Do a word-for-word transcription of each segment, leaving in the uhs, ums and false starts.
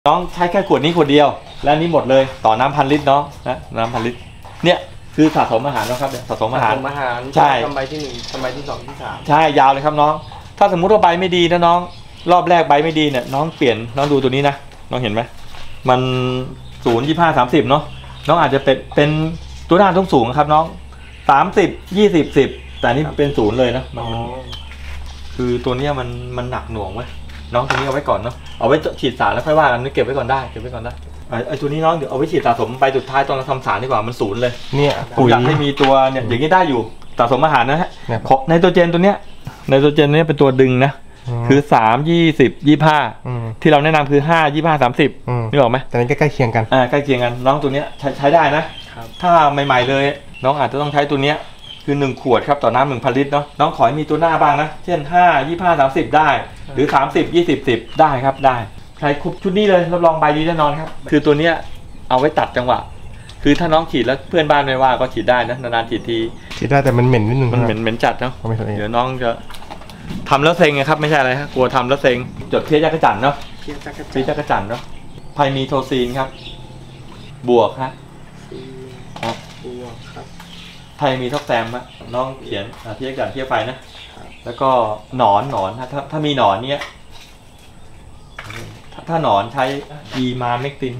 น้องใช้แค่ขวดนี้ขวดเดียวและนี้หมดเลยต่อน้ำพันลิตรน้องนะน้ำพันลิตรเนี่ยคือสะสมอาหารนะครับเนี่ยสะสมอาหารอาหารใช่ทำใบที่หนึ่งทำใบที่สองที่สามใช่ยาวเลยครับน้องถ้าสมมุติว่าใบไม่ดีนะน้องรอบแรกใบไม่ดีเนี่ยน้องเปลี่ยนน้องดูตัวนี้นะน้องเห็นไหมมันศูนย์ยี่ห้าสามสิบเนาะน้องอาจจะเป็นเป็นตัวหน้าต้องสูงครับน้องสามสิบยี่สิบสิบแต่นี่เป็นศูนย์เลยนะมันคือตัวเนี้ยมันมันหนักหน่วงไหมน้องตัวนี้เอาไว้ก่อนเนาะเอาไว้ฉีดสารแล้วค่อยว่ากันเก็บไว้ก่อนได้เก็บไว้ก่อนได้ไอ้ตัวนี้น้องเดี๋ยวเอาไว้ฉีดสะสมใบสุดท้ายตอนเราทำสารดีกว่ามันศูนย์เลยเนี่ยปุ๋ยอยากให้มีตัวเนี่ยอย่างนี้ได้อยู่สะสมอาหารนะฮะไนโตรเจนตัวเนี้ยไนโตรเจนนี้เป็นตัวดึงนะคือสามยี่สิบยี่ห้าที่เราแนะนำคือห้ายี่ห้าสามสิบนึกออกไหมแต่นี้ใกล้เคียงกันอ่าใกล้เคียงกันน้องตัวเนี้ยใช้ใช้ได้นะถ้าใหม่ๆเลยน้องอาจจะต้องใช้ตัวเนี้ยคือหนึ่งขวดครับต่อน้ำหนึ่งพันลิตรเนาะน้องขอให้มีตัวหน้าบ้างนะเช่นห้ายี่ห้าสามสิบได้หรือสามสิบยี่สิบสิบได้ครับได้ใช้ครบชุดนี้เลยรับรองใบดีแน่นอนครับคือตัวเนี้ยเอาไว้ตัดจังหวะคือถ้าน้องฉีดแล้วเพื่อนบ้านไม่ว่าก็ฉีดได้นะนานๆฉีดทีฉีดได้แต่มันเหม็นนิดนึงมันเหม็นเหม็นจัดเนาะเดี๋ยวน้องจะทำแล้วเซ็งไงครับไม่ใช่อะไรฮะกลัวทำแล้วเซ็งจดเพี้ยจักรจั่นเนาะเพี้ยจักรจั่นเพี้ยจักรจั่นเนาะไพมีโทซีนครับบวกฮะบวกครับไพมีท็อกแซมฮะน้องเขียนเพี้ยจักรจั่นเพี้ยไฟนะแล้วก็หนอนหนอนถ้าถ้ามีหนอนเนี้ยถ้าหนอนใช้อีมาเมกติน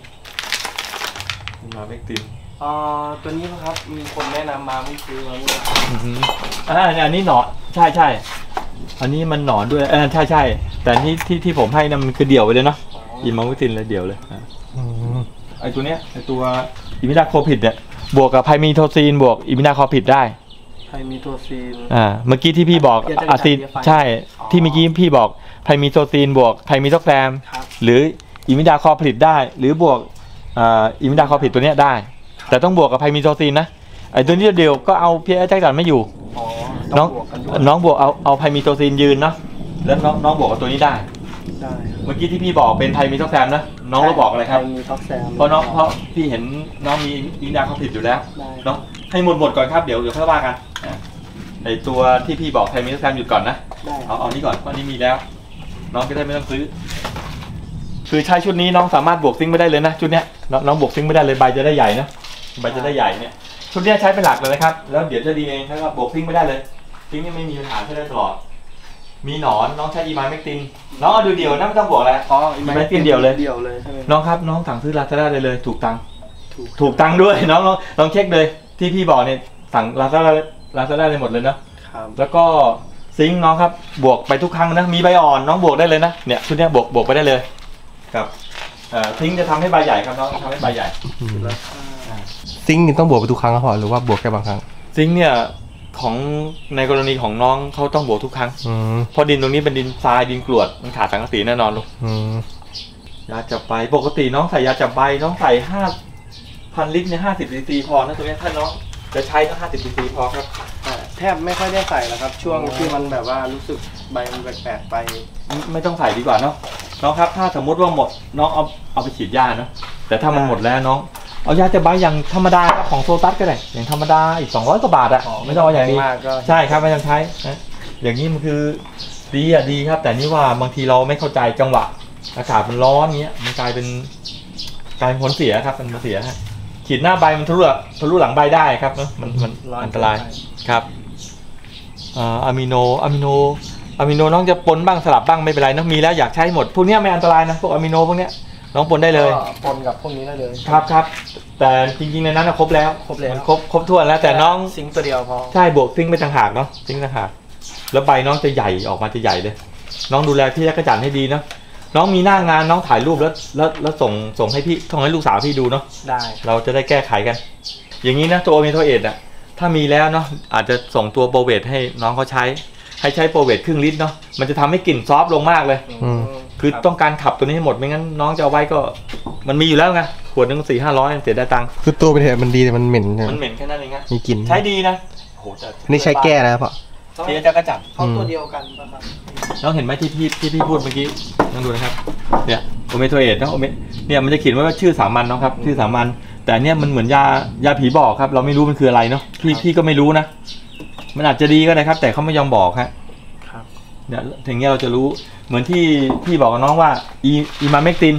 อีมาเมกตินอ๋อตัวนี้นะครับมีคนแนะนำมาไม่ซื้อมาเมื่ออ่าอันนี้หนอนใช่ใช่อันนี้มันหนอนด้วยเออใช่ใช่แต่ที่ที่ที่ผมให้นั่นมันคือเดี่ยวไปเลยเนาะอีมาเมกตินเลยเดี่ยวเลยไอตัวเนี้ยไอตัวอิมิดาโคพิดเนี่ยบวกกับไพมีโทซีนบวกอิมิดาโคพิดได้ไพมีโทซีนอ่าเมื่อกี้ที่พี่บอกอะซีนใช่ที่เมื่อกี้พี่บอกไพมีโทซีนบวกไพมีท็อกแซมหรืออิมิดาคอผลิตได้หรือบวกอิมิดาคอผลิตตัวเนี้ยได้แต่ต้องบวกกับไพมีโทซีนนะไอตัวนี้เดียวก็เอาเพี้ยจักรจั่นไม่อยู่น้องน้องบวกเอาเอาไพมีโทซีนยืนเนาะแล้วน้องน้องบวกกับตัวนี้ได้ได้เมื่อกี้ที่พี่บอกเป็นไพมีท็อกแซมนะน้องก็บอกอะไรครับไพมีท็อกแซมเพราะน้องเพราะพี่เห็นน้องมีอิมิดาคอผลิตอยู่แล้วเนาะให้หมดหมดก่อนครับเดี๋ยวเดี๋ยวค่อยว่ากันไอตัวที่พี่บอกไพมีท็อกแซมหยุดก่อนนะเอาเอานี้ก่อนเพราะนี้มีแล้วน้องก็ได้ไม่ต้องซื้อคือใช้ชุดนี้น้องสามารถบวกซิงค์ไม่ได้เลยนะชุดเนี้ยน้องน้องบวกซิงค์ไม่ได้เลยใบจะได้ใหญ่นะใบจะได้ใหญ่เนี่ยชุดเนี้ยใช้เป็นหลักเลยนะครับแล้วเดี๋ยวจะดีเองถ้าบวกซิงค์ไม่ได้เลยซิงค์นี่ไม่มีปัญหาใช้ได้ตลอดมีหนอนน้องใช้อีมาเมกตินน้องเอาดูเดี่ยวนะไม่ต้องบวกแล้วอ๋ออีมาเมกตินเดี่ยวเลยเดี่ยวเลยใช่ไหมน้องครับน้องสั่งซื้อลาซาด้าได้เลยถูกตังค์ถูกตังค์ด้วยน้องลองเช็คเลยที่พี่บอกเนี่ยสั่งลาซาด้าลาซาด้าเลยหมดเลยนะแล้วก็ซิงค์น้องครับบวกไปทุกครั้งนะมีใบอ่อนน้องบวกได้เลยนะเนี่ยชุดนี้บวกบวกไปได้เลยครับซิงค์จะทำให้ใบใหญ่ครับน้องทำให้ใบใหญ่ซิงค์นี่ต้องบวกไปทุกครั้งหรือว่าบวกแค่บางครั้งซิงค์เนี่ยของในกรณีของน้องเขาต้องบวกทุกครั้งเพราะดินตรงนี้เป็นดินทรายดินกรวดมันขาดสังกะสีแน่นอนลูกยาจับใบปกติน้องใส่ยาจับใบน้องใส่ห้าพันลิตรเนี่ยห้าสิบซีซีพอนะตัวนี้ถ้าน้องจะใช้ก็ห้าสิบซีซีพอครับแทบไม่ค่อยได้ใส่แล้วครับช่วงที่มันแบบว่ารู้สึกใบมันแปลกๆไปไม่ต้องใส่ดีกว่าเนาะน้องครับถ้าสมมติว่าหมดน้องเอาเอาไปฉีดยาเนาะแต่ถ้ามันหมดแล้วน้องเอายาจะใบอย่างธรรมดาของโซตัสก็ได้อย่างธรรมดาอีกสองร้อยกว่าบาทอะไม่ต้องเอาอย่างนี้ใช่ครับไม่ต้องใช้นะอย่างนี้มันคือดีอะดีครับแต่นี่ว่าบางทีเราไม่เข้าใจจังหวะอากาศมันร้อนเงี้ยมันกลายเป็นกลายเป็นผลเสียครับมันเสียฮะฉีดหน้าใบมันทะลุทะลุหลังใบได้ครับเนาะมันมันอันตรายครับอะมิโนอะมิโนอะมิโนน้องจะปนบ้างสลับบ้างไม่เป็นไรนะมีแล้วอยากใช้หมดพวกนี้ไม่อันตรายนะพวกอะมิโนพวกนี้น้องปนได้เลยปนกับพวกนี้ได้เลยครับครับแต่จริงๆในนั้นครบแล้วครบแล้วครบครบถ้วนแล้วแต่น้องซิงค์ตัวเดียวพอใช่บวกซิงค์ไปต่างหากเนาะซิงค์ต่างหากแล้วใบน้องจะใหญ่ออกมาจะใหญ่เลยน้องดูแลพี่จักรจั่นให้ดีเนาะน้องมีหน้างานน้องถ่ายรูปแล้วแล้วแล้วส่งส่งให้พี่ส่งให้ลูกสาวพี่ดูเนาะได้เราจะได้แก้ไขกันอย่างนี้นะตัวเมโทเอทอ่ะถ้ามีแล้วเนาะอาจจะส่งตัวโปรเวทให้น้องเขาใช้ให้ใช้โปรเวทครึ่งลิตรเนาะมันจะทำให้กลิ่นซอฟลงมากเลยคือต้องการขับตัวนี้ให้หมดไม่งั้นน้องจะเอาไว้ก็มันมีอยู่แล้วไงขวดนึงสี่ห้าร้อยเสียได้ตังค์คือตัวเป็นเหตุมันดีแต่มันเหม็นมันเหม็นแค่นั้นเองมีกลิ่นใช้ดีนะโอ้นี่ใช้แก้นะพ่อเพี้ยจักรจั่นเขาตัวเดียวกันนะครับน้องเห็นไหมที่พี่ที่พี่พูดเมื่อกี้น้องดูนะครับเนี่ยโอเมโทเอทนะโอเมเนี่ยมันจะเขียนไว้ว่าชื่อสามัญนะครับชื่อสามัญแต่เนี่ยมันเหมือนยายาผีบอกครับเราไม่รู้มันคืออะไรเนาะพี่พี่ก็ไม่รู้นะมันอาจจะดีก็ได้ครับแต่เขาไม่ยอมบอกฮะเนี่ยถึงเงี้ยเราจะรู้เหมือนที่พี่บอกกับน้องว่าอีอีมาเมกติน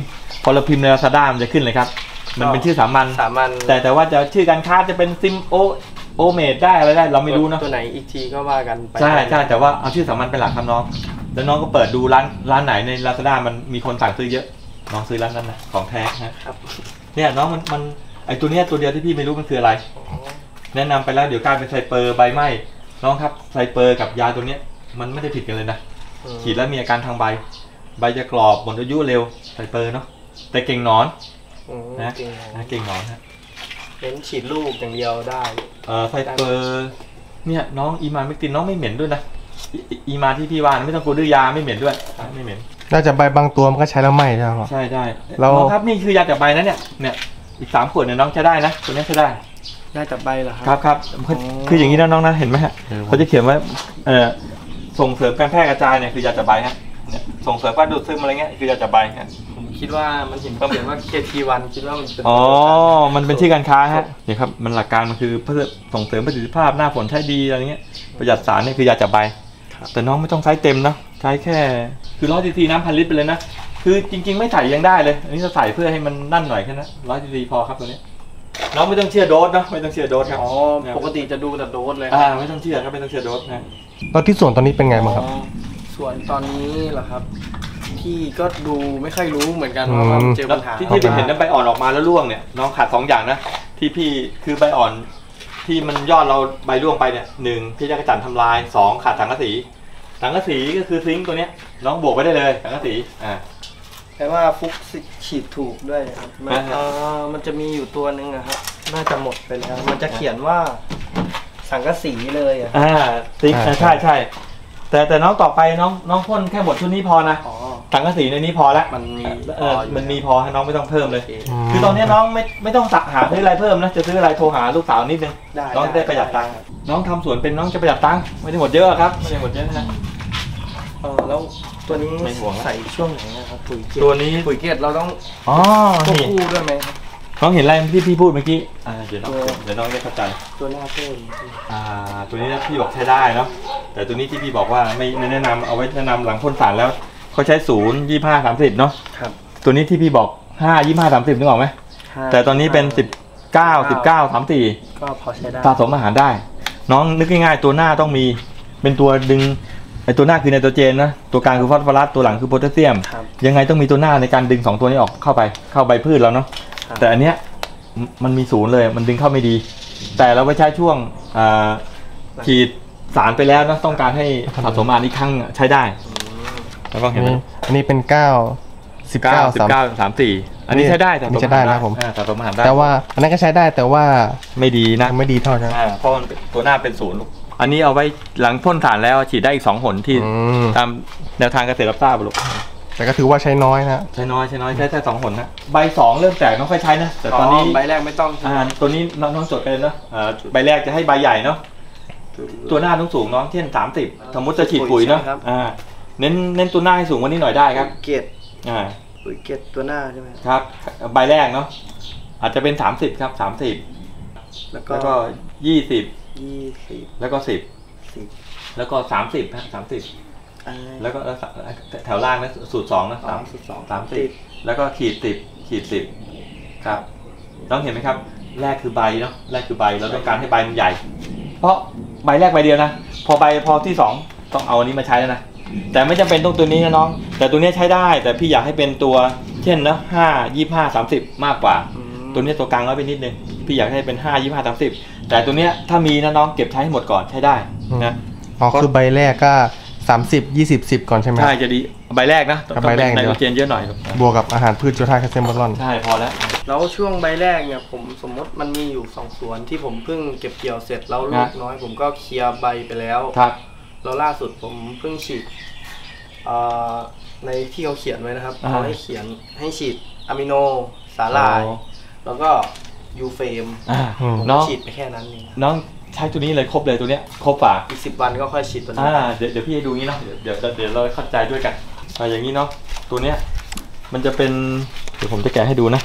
พอเราพิมพ์ใน Lazada มันจะขึ้นเลยครับมันเป็นชื่อสามัญสามัญแต่แต่ว่าจะชื่อการค้าจะเป็นซิมโอโอเมดได้อะไรได้เราไม่รู้เนาะตัวไหนอีกทีก็ว่ากันไปใช่ใช่แต่ว่าเอาชื่อสามัญเป็นหลักครับน้องแล้วน้องก็เปิดดูร้านร้านไหนใน Lazada มันมีคนสั่งซื้อเยอะน้องซื้อร้านนั้นนะของแท้นะครับ เนี่ยน้องมันมันไอตัวเนี้ยตัวเดียวที่พี่ไม่รู้มันคืออะไรแนะนำไปแล้วเดี๋ยวกลายเป็นไซเปอร์ใบไหม้น้องครับไซเปอร์กับยาตัวเนี้ยมันไม่ได้ผิดกันเลยนะฉีดแล้วมีอาการทางใบใบจะกรอบหมดอายุเร็วไซเปอร์เนาะแต่เก่งหนอนนะเก่งหนอนฮะเน้นฉีดลูกอย่างเดียวได้เออไซเปอร์เนี่ยน้องอีมาเมกตินน้องไม่เหม็นด้วยนะอีมาที่พี่ว่าไม่ต้องกลัวดื้อยาไม่เหม็นด้วยไม่เหม็นน่าจะใบบางตัวมันก็ใช้แล้วไหม้ใช่ไหมครับใช่ได้เราน้องครับนี่คือยาจับใบนะเนี่ยเนี่ยอีกสามขวดเนี่ยน้องใช้ได้นะตัวนี้ใช้ได้ได้จับใบเหรอคครัรับ บครับคือคืออย่างนี้นะน้องนะเห็นไหมฮะเขาจะเขียนว่าเอ่อส่งเสริมการแพร่กระจายเนี่ยคือยาจับใบฮะเนี่ยส่งเสริมการดูดซึมอะไรเงี้ยคือยาจับใบฮะผมคิดว่ามันเห็นเขียนว่า เค ที วัน คิดว่ามันเป็นอ๋อมันเป็นชื่อการค้าฮะเนี่ยครับมันหลักการมันคือเพื่อส่งเสริมประสิทธิภาพหน้าฝนใช้ดีอะไรเงี้ยประหยัดสารเนี่ยคือยาจับใบแต่น้องไม่ต้องใช้เต็มนะใช้แค่คือร้อยซีซีน้ำพันลิตรไปเลยนะคือจริงๆไม่ใส่ยังได้เลยอันนี้จะใส่เพื่อให้มันนั่นหน่อยแค่นั้นร้อยซีซีพอครับตัวนี้น้องไม่ต้องเชื่อโดสนะไม่ต้องเชื่อโดสครับอ๋อปกติจะดูแต่โดสเลยอ่าไม่ต้องเชื่อครับไม่ต้องเชื่อโดสนะแล้วที่ส่วนตอนนี้เป็นไงบ้างครับอ๋อส่วนตอนนี้เหรอครับพี่ก็ดูไม่ค่อยรู้เหมือนกันว่ามันเจอปัญหาที่ที่เห็นนั้นใบอ่อนออกมาแล้วร่วงเนี่ยน้องขาดสองอย่างนะที่พี่คือใบอ่อนที่มันยอดเราใบร่วงไปเนี่ยหนึ่งพี่จักรจันทร์ทำลายสองขาดสังกะสีสังกะสีก็คือซิงค์ตัวเนี้ยน้องบวกไว้ได้เลยสังกะสีอ่าแปลว่าฟุกฉีดถูกด้วยครับมันอ่าฮะเอ่อมันจะมีอยู่ตัวหนึงอะครับน่าจะหมดไปแล้วมันจะเขียนว่าสังกะสีเลยอะอ่าซิงค์อ่าใช่ใช่แต่แต่น้องต่อไปน้องน้องพ่นแค่หมดชุดนี้พอนะอ๋อสังกะสีในนี้พอแล้วมันมีเออมันมีพอให้น้องไม่ต้องเพิ่มเลยโอเคคือตอนนี้น้องไม่ไม่ต้องสักหาซื้ออะไรเพิ่มนะจะซื้ออะไรโทรหาลูกสาวนิดนึงได้น้องจะได้ประหยัดตังค์น้องทำสวนเป็นน้องจะประหยัดตังค์ไม่ได้หมดเยอะครับไม่ได้หมดเยอะนะเออแล้วตัวนี้ไม่ห่วงแล้วใส่ช่วงไหนนะครับปุ๋ยเกล็ดตัวนี้ปุ๋ยเกล็ดเราต้องอ๋อควบนี่คู่ด้วยไหมครับน้องเห็นอะไรที่พี่พูดเมื่อกี้อ่าเดี๋ยวน้องตัวเดี๋ยวน้องได้เข้าใจตัวหน้าเพิ่มอ่าตัวนี้นะพี่บอกใช้ได้เนาะแต่ตัวนี้ที่พี่บอกว่าไม่ไม่แนะนำเอาไว้แนะนำหลังพ่นสารแล้วเขาใช้ศูนย์ยี่ห้าสามสิบเนาะครับตัวนี้ที่พี่บอกห้ายี่ห้าสามสิบนึกออกไหมแต่ตอนนี้เป็นสิบเก้าสิบเก้าสามสี่ก็พอใช้ได้สะสมอาหารได้ น้องนึกง่ายๆตัวหน้าต้องมีเป็นตัวดึงไอตัวหน้าคือไนโตรเจนนะตัวกลางคือฟอสฟอรัสตัวหลังคือโพแทสเซียมครับยังไงต้องมีตัวหน้าในการดึงสองตัวนี้ออกเข้าไปเข้าใบพืชแล้วเนาะครับแต่อันเนี้ยมมันมีศูนย์เลยมันดึงเข้าไม่ดี แต่เราไปใช้ช่วงอ่าฉีดสารไปแล้วนะต้องการให้สะสมอาหารอีกครั้งใช้ได้ แล้วก็อัเห็นนไหมนี้อันนี้เป็นเก้าสิบเก้าสิสามบเก้าสามสี่อันนี้ใช้ได้สะอันนี้สมใช้ได้อาหารนะผมอ่าสะสมอาหารได้แต่ว่าอันนั้นก็ใช้ได้แต่ว่าไม่ดีนะไม่ดีเท่าใช่ไหมอ่าเพราะมันเป็นตัวหน้าเป็นศูนย์ลูกอันนี้เอาไว้หลังพ่นสารแล้วฉีดได้อีกสองหนที่อืมตามแนวทางเกษตรรับทราบลูกแต่ก็ถือว่าใช้น้อยนะใช้น้อยใช้น้อยใช้แค่สองหนนะใบสองเริ่มแตกไม่ค่อยใช้นะแต่ตอนนี้ใบแรกไม่ต้องอ่าตัวนี้น้องน้องจดไปเลยเนาะอ่าใบแรกจะให้ใบใหญ่เนาะตัวหน้าต้องสูงน้องเช่นสามสิบสมมติจะฉีดปุ๋ยเนาะอ่าเน้นเน้นตัวหน้าให้สูงกว่านี้หน่อยได้ครับเกล็ดอ่าปุ๋ยเกล็ดตัวหน้าใช่ไหมครับใบแรกเนาะอาจจะเป็นสามสิบครับสามสิบแล้วก็แล้วก็ยี่สิบยี่สิบแล้วก็สิบสิบแล้วก็สามสิบฮะสามสิบอ่าแล้วก็แล้วแถวล่างนะสูตรสองนะสามสิบสองสามสิบแล้วก็ขีดสิบขีดสิบครับต้องเห็นไหมครับแรกคือใบเนาะแรกคือใบเราต้องการให้ใบมันใหญ่ เพราะใบแรกใบเดียวนะพอใบพอที่สองต้องเอาอันนี้มาใช้แล้วนะแต่ไม่จำเป็นต้องตัวนี้นะน้อง แต่ตัวนี้ใช้ได้แต่พี่อยากให้เป็นตัวเช่นนะห้ายี่ห้าสามสิบมากกว่าอืมตัวนี้ตัวกลางน้อยไปนิดนึงพี่อยากให้เป็นห้ายี่ห้าสามสิบแต่ตัวเนี้ยถ้ามีนะน้องเก็บใช้ให้หมดก่อนใช้ได้นะอ๋อคือใบแรกก็สามสิบยี่สิบสิบก่อนใช่ไหมใช่จะดีใบแรกนะต้องใบแรกเป็นไนเดี๋ยวโตรเจนเยอะหน่อยบวกกับอาหารพืชโจทาแคลเซียมบอลอนใช่พอแล้วแล้วช่วงใบแรกเนี่ยผมสมมติมันมีอยู่สองสวนที่ผมเพิ่งเก็บเกี่ยวเสร็จแล้วลูกน้อยผมก็เคลียร์ใบไปแล้วครับแล้วล่าสุดผมเพิ่งฉีดเอ่อในที่เขาเขียนไว้นะครับอ่าเขาให้เขียนให้ฉีดอะมิโนสาลายอ๋อแล้วก็ยูเฟมอ่าผมน้องฉีดไปแค่นั้นเองน้องใช้ตัวนี้เลยครบเลยตัวเนี้ยครบป่ะอีกสิบวันก็ค่อยฉีดตัวนี้อ่าเดี๋ยวเดี๋ยวพี่ให้ดูงี้เนาะเดี๋ยวเดี๋ยวเดี๋ยวเราเข้าใจด้วยกันอ่าอย่างนี้เนาะตัวเนี้ยมันจะเป็นเดี๋ยวผมจะแกะให้ดูนะ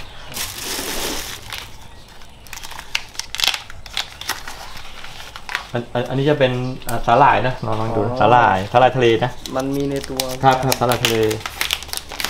อันอันอันนี้จะเป็นอ่าสาหร่ายนะลองลองดูนะสาหร่ายสาหร่ายทะเลนะมันมีในตัวครับครับสาหร่ายทะเล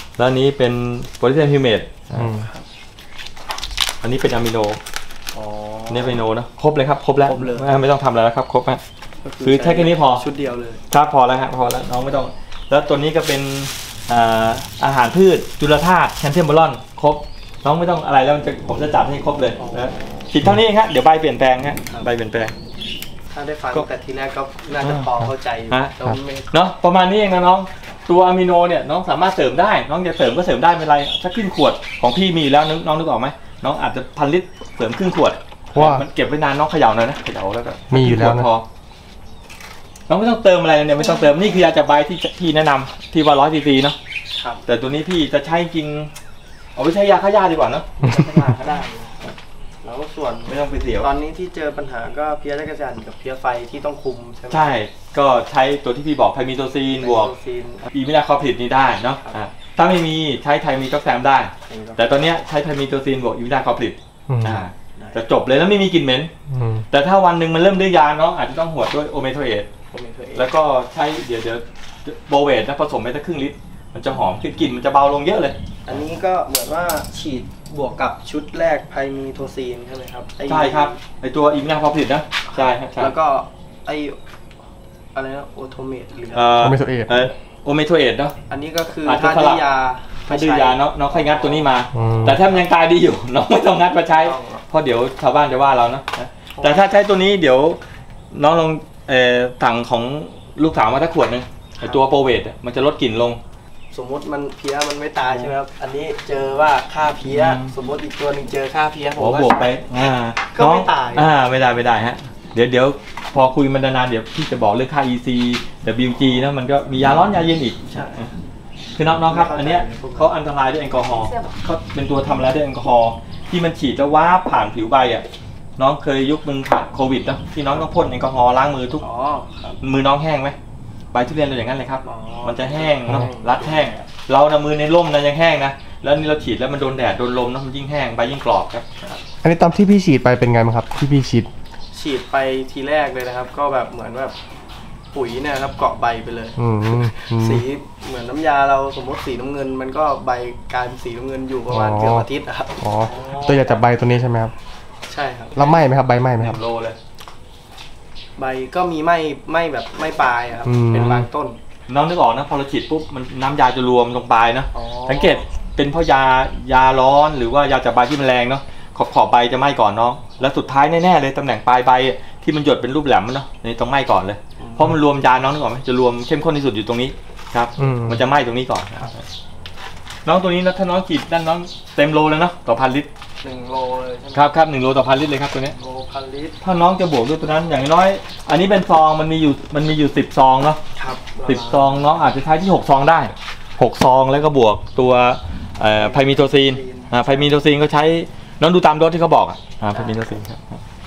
แล้วอันนี้เป็นโพแทสเซียมฮิวเมตอืมอันนี้เป็นอะมิโนอ๋ออันนี้อะมิโนนะครบเลยครับครบแล้วครบเลยไม่ไม่ต้องทำอะไรแล้วครับครบฮะ คือแค่แค่นี้พอชุดเดียวเลยครับพอแล้วฮะพอแล้วน้องไม่ต้อง แล้วตัวนี้ก็เป็นอ่าอาหารพืชจุลธาตุแคลเซียมบอลอนครบน้องไม่ต้องอะไรแล้วมันจะผมจะจัดให้ครบเลยนะฉีดเท่านี้เองฮะเดี๋ยวใบเปลี่ยนแปลงฮะใบเปลี่ยนแปลงถ้าได้ฟังก็แต่ทีแรกก็น่าจะพอเข้าใจอยู่ฮะแต่ไม่เนาะประมาณนี้เองนะน้องตัวอะมิโนเนี่ยน้องสามารถเสริมได้น้องจะเสริมก็เสริมได้ไม่เป็นไรถ้าครึ่งขวดของพี่มีแล้วน้องน้องนึกออกไหมน้องอาจจะพันลิตรเสริมครึ่งขวดเพราะว่ามันเก็บไว้นานน้องเขย่าหน่อยนะเขย่าแล้วก็มีอยู่แล้วนะพอน้องไม่ต้องเติมอะไรเนี่ยไม่ต้องเติมนี่คือยาจับใบที่ที่แนะนำที่ว่าร้อยซีซีเนาะครับแต่ตัวนี้พี่จะใช้จริงเอาไปใช้ยาฆ่าหญ้าดีกว่าเนาะขนาดก็ได้แล้วส่วนไม่ต้องไปเสียวตอนนี้ที่เจอปัญหาก็เพี้ยจักรจันทร์กับเพี้ยไฟที่ต้องคุมใช่ไหมใช่ก็ใช้ตัวที่พี่บอกไพมีโตซีนบวกไนโตรซีนอีมินาคอพลิดนี้ได้เนาะอ่ะถ้าไม่มีใช้ไทมีก็แซมได้ แต่ตอนเนี้ยใช้ไทมีโตซีนบวกอีมินาคอพลิดอืมอ่าจะจบเลยแล้วไม่มีกลิ่นเหม็นอืมแต่ถ้าวันหนึ่งมันเริ่มด้วยยาเนาะอาจจะต้องหวดด้วยโอเมโทเอทผมเองเคยแล้วก็ใช้เดี๋ยวเดี๋ยวโบเวตนะผสมไปสักครึ่งลิตรมันจะหอมคือกลิ่นมันจะเบาลงเยอะเลยอันนี้ก็เหมือนว่าฉีดบวกกับชุดแรกไพมีโทซีนใช่ไหมครับไอ้ใช่ครับไอตัวอีมินาคอพลิดนะใช่ครับใช่แล้วก็ไออะไรนะโอโทเมตหรือเอ่อโอเมโทเอทเอ่อโอเมโทเอทเนาะอันนี้ก็คืออาจจะถ้าสลัดื้บอยาถ้าดื้อยาเนาะน้องค่อยงัดตัวนี้มาอืมแต่ถ้ามันยังตายดีอยู่ น้องไม่ต้องงัดมาใช้ต้องหรอกเพราะเดี๋ยวชาวบ้านจะว่าเรานะแต่ถ้าใช้ตัวนี้เดี๋ยวน้องลองเอ่อถังของลูกสาวมาถ้าขวดหนึงไอตัวโปรเวทอะมันจะลดกลิ่นลงสมมติมันเพี้ยมันไม่ตายใช่ไหมครับ อันนี้เจอว่าค่าเพี้ยอืมสมมติอีกตัวหนึ่งเจอค่าเพี้ยผมโอ้ก็บวกไปอ่าก็ไม่น้องตายอ่าไม่ได้ไม่ได้ฮะเดี๋ยวเดี๋ยวพอคุยมันนานๆเดี๋ยวพี่จะบอกเรื่องค่า อี ซี ดับเบิลยู จี นะมันก็มียาร้อนยาเย็นอีกใช่คือน้องๆครับไม่เข้าใจอันเนี้ยเขาอันตรายด้วยแอลกอฮอล์เขาเป็นตัวทำร้ายด้วยแอลกอฮอล์ที่มันฉีดแล้วว้าบผ่านผิวใบอ่ะน้องเคยยุคมึงผ่านโควิดนะที่น้องต้องพ่นแอลกอฮอล์ล้างมือทุกอ๋อครับมือน้องแห้งไหมใบทุเรียนเราอย่างนั้นเลยครับอ๋อมันจะแห้งเนาะรัดแห้ง เรานะมือในร่มนะยังแห้งนะแล้วนี่เราฉีดแล้วมันโดนแดดโดนลมนะมันยิ่งแห้งใบยิ่งกรอบครับอันนี้ตอนที่พี่ฉีดไปเป็นไงบ้างครับ ที่พี่ฉีดฉีดไปทีแรกเลยนะครับ ก็แบบเหมือนแบบปุ๋ยเนี่ยครับเกาะใบไปเลยอืมอืมสีเหมือนน้ำยาเราสมมติสีน้ำเงิน มันก็ใบกลายเป็นสีน้ำเงินอยู่ประมาณอ๋อเกือบอาทิตย์อะครับอ๋อ ตัวอยากจับใบตัวนี้ใช่ไหมครับใช่ครับแล้วไหม้ไหมครับ ใบไหม้ไหมหครับนึ่งโลเลยใบก็มีไหม่ไหม่แบบไหม่ปลายอะครับอืมเป็นบางต้นน้องนึกออกนะพอเราฉีดปุ๊บมันน้ำยาจะรวมลงปลายเนาะอ๋อสังเกตเป็นเพราะยายาร้อนหรือว่ายาจับใบที่มันแรงเนาะขอบขอบใบจะไหม้ก่อนน้องแล้วสุดท้ายแน่ๆเลยตำแหน่งปลายใบที่มันหยดเป็นรูปแหลมเนาะนี่ต้องไหม้ก่อนเลยเพราะมันรวมยาน้องนึกออกไหมจะรวมเข้มข้นที่สุดอยู่ตรงนี้ครับอืมมันจะไหม้ตรงนี้ก่อนน้องตัวนี้นะถ้าน้องฉีดด้านน้องเต็มโลแล้วเนาะต่อพันลิตรหนึ่งโลเลยใช่ไหมครับครับหนึ่งโลต่อพันลิตรเลยครับตัวเนี้ยโลพันลิตรถ้าน้องจะบวกด้วยตัวนั้นอย่างน้อยอันนี้เป็นซองมันมีอยู่มันมีอยู่สิบซองเนาะครับสิบซองน้องอาจจะใช้ที่หกซองได้หกซองแล้วก็บวกตัวเอ่อไพมีโทซีนอ่าไพมีโทซีนก็ใช้น้องดูตามโดสที่เขาบอกอ่ะอ่าไพมีโทซีนครับ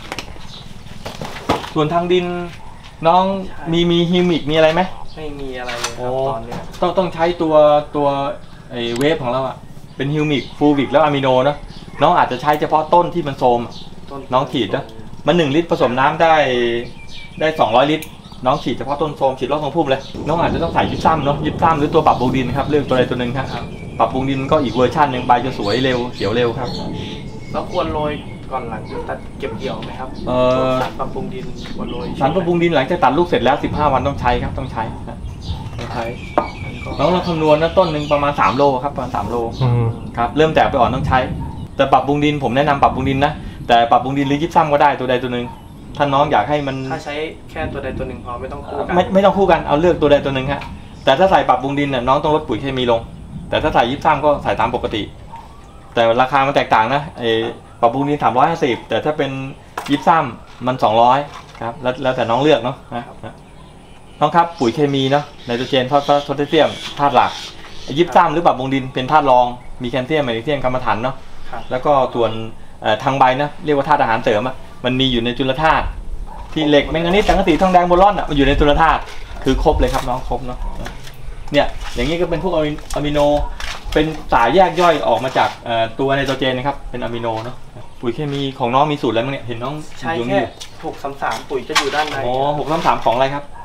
ส่วนทางดินน้องมีมีฮิวมิกมีอะไรไหมไม่มีอะไรเลยคโอ้รับตอนเนี้ยต้องต้องใช้ตัวตัวไอเวฟของเราอ่ะเป็นฮิวมิกฟูวิกแล้วอะมิโนเนาะน้องอาจจะใช้เฉพาะต้นที่มันโทรมต้นน้องฉีดนะมันหนึ่งลิตรผสมน้ำได้ได้สองร้อยลิตร น้องฉีดเฉพาะต้นโทรมฉีดรอบทรงพุ่มเลยน้องอาจจะต้องใส่ยิบซ้ำเนาะยิบซ้ำหรือตัวปรับปรุงดินครับเลือกตัวใดตัวหนึ่งครับปรับปรุงดินก็อีกเวอร์ชันหนึ่งใบจะสวยเร็วเขียวเร็วครับแล้วควรโรยก่อนหลังจากตัดเก็บเกี่ยวไหมครับเอ่อสารปรับปรุงดินควรโรยสารปรับปรุงดินหลังจากตัดลูกเสร็จแล้วสิบห้าวันต้องใช้ครับต้องใช้นะต้องใช้น้องเราคำนวณนะต้นหนึ่งประมาณสามโลครับประมาณสามโลอืมครับเริ่มแตกไปอ่อนต้องใช้ แต่ปรับปรุงดินผมแนะนำปรับปรุงดินนะแต่ปรับปรุงดินหรือยิบซ้ำก็ได้ตัวใดตัวหนึ่งถ้าน้องอยากให้มันถ้าใช้แค่ตัวใดตัวหนึ่งพอไม่ต้องคู่กันไม่ไม่ต้องคู่กันเอาเลือกตัวใดตัวหนึ่งฮะแต่ถ้าใส่ปรับปรุงดินน่ะน้องต้องลดปุ๋ยเคมีลง แต่ถ้าใส่ยิบซ้ำก็ใส่ตามปกติ แต่ราคามันแตกต่างนะไอปรับปรุงดินสามร้อยห้าสิบแต่ถ้าเป็นยิบซ้ำมันสองร้อยครับแล้วแล้วแต่น้องเลือกเนาะนะนะน้องครับปุ๋ยเคมีเนาะไนโตรเจนฟอสฟอรัสโพแทสเซียมธาตุหลักยิบซ้ำหรือปรับปรุงดินเป็นธาตุรองมีแคลเซียมแมกนีเซียมกรรมะถันเนาะครับแล้วก็ส่วนเอ่อทางใบนะเรียกว่าธาตุอาหารเสริมอะมันมีอยู่ในจุลธาตุที่เหล็กแมงกานีสสังกะสีทองแดงโบรอนอะมันอยู่ในจุลธาตุคือครบเลยครับน้องครบเนาะเนี่ยอย่างนี้ก็เป็นพวกอะมิโนเป็นสายแยกย่อยออกมาจากเอ่อตัวไนโตรเจนนะครับเป็นอะมิโนเนาะปุ๋ยเคมีของน้องมีสูตรอะไรบ้างเนี่ยเห็นน้องใช้อยู่แค่นี่หกสามสามปุ๋ยจะอยู่ด้านในอ๋อหกสามสามของอะไรครับ